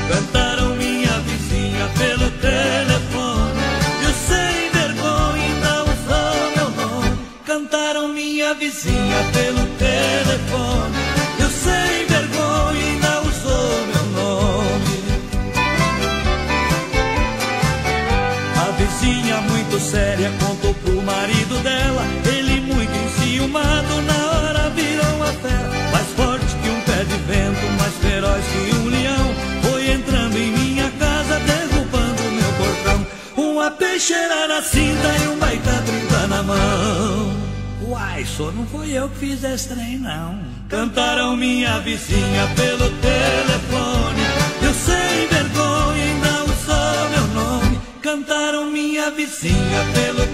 Cantaram minha vizinha pelo telefone, eu sem vergonha ainda usou meu nome. Cantaram minha vizinha pelo telefone, eu sem vergonha ainda usou meu nome. A vizinha muito séria contou pro marido dela, ele muito enciumado na hora virou uma fera. Mais forte que um pé de vento, mais feroz que um leão, foi entrando em minha casa, derrubando meu portão. Uma peixeira na cinta e um baita 30 na mão. Uai, só não foi eu que fiz esse trem, não. Cantaram minha vizinha pelo telefone, eu sem vergonha ainda usou meu nome. Cantaram minha vizinha pelo